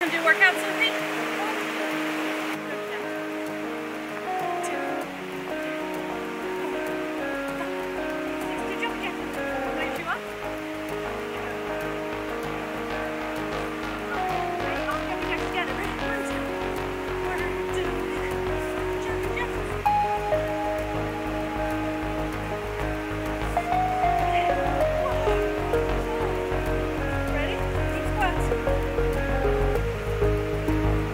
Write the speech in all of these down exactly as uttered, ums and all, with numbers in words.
Do workouts with me? Ready? Deep squats.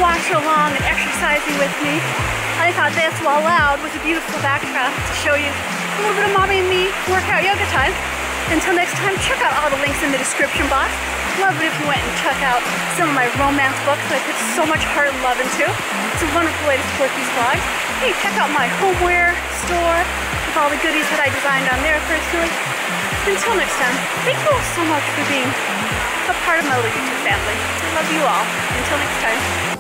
watch along and exercising with me. I thought that's well allowed with a beautiful backdrop to show you a little bit of mommy and me workout yoga time. Until next time, check out all the links in the description box. Love it if you went and check out some of my romance books that I put so much heart and love into. It's a wonderful way to support these vlogs. Hey, check out my homeware store with all the goodies that I designed on there personally. Until next time, thank you all so much for being a part of my little YouTube family. I love you all. Until next time.